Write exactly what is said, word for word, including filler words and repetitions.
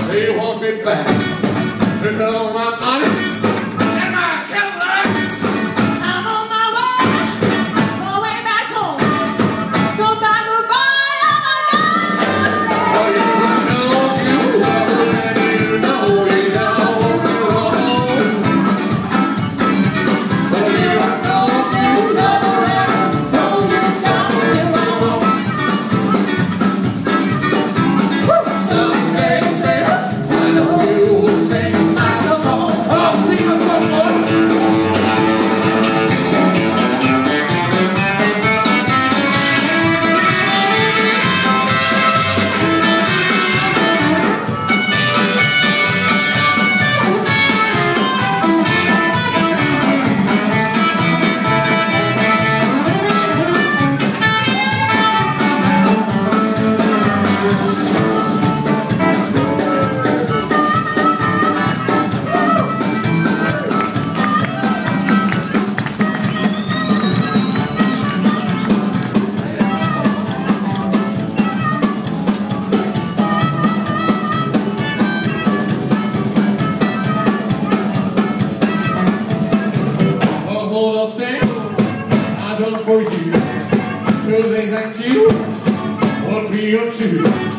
He wants me back. Took all my money and my Cadillac. I'm on my way, going back home. Goodbye, goodbye, oh my God. Oh, you know, you know, and you know, you know, you're home. Oh, you know, you know, and you know, you know, you're home. Someday, later, I know you will sing my song. Oh, sing my song, boys. All those things I done for you, will they thank you? What be your true?